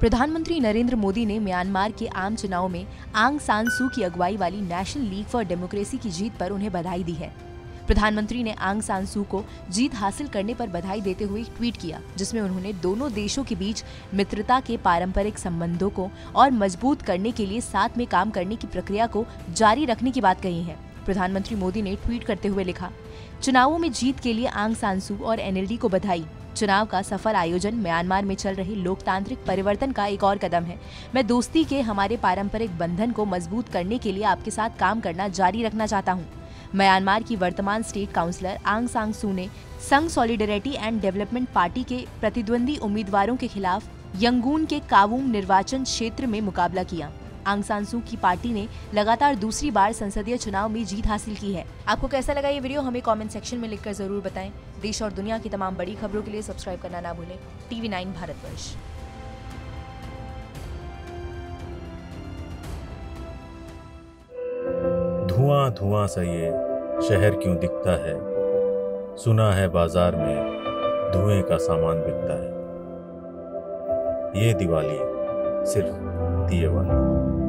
प्रधानमंत्री नरेंद्र मोदी ने म्यांमार के आम चुनाव में आंग सान सू की अगुवाई वाली नेशनल लीग फॉर डेमोक्रेसी की जीत पर उन्हें बधाई दी है। प्रधानमंत्री ने आंग सान सू को जीत हासिल करने पर बधाई देते हुए ट्वीट किया, जिसमें उन्होंने दोनों देशों के बीच मित्रता के पारंपरिक संबंधों को और मजबूत करने के लिए साथ में काम करने की प्रक्रिया को जारी रखने की बात कही है। प्रधानमंत्री मोदी ने ट्वीट करते हुए लिखा, चुनावों में जीत के लिए आंग सान सू और एनएलडी को बधाई। चुनाव का सफल आयोजन म्यांमार में चल रहे लोकतांत्रिक परिवर्तन का एक और कदम है। मैं दोस्ती के हमारे पारंपरिक बंधन को मजबूत करने के लिए आपके साथ काम करना जारी रखना चाहता हूं। म्यांमार की वर्तमान स्टेट काउंसलर आंग सान सू ने संघ सॉलिडरिटी एंड डेवलपमेंट पार्टी के प्रतिद्वंदी उम्मीदवारों के खिलाफ यंगून के कावूम निर्वाचन क्षेत्र में मुकाबला किया। आंग सान सू की पार्टी ने लगातार दूसरी बार संसदीय चुनाव में जीत हासिल की है। आपको कैसा लगा ये वीडियो हमें कमेंट सेक्शन में लिखकर जरूर बताएं। देश और दुनिया की तमाम बड़ी खबरों के लिए सब्सक्राइब करना ना भूलें। TV9 भारतवर्ष। धुआं धुआं सा ये शहर क्यों दिखता है, सुना है बाजार में धुएं का सामान बिकता है। ये दिवाली सिर्फ दिए वाली।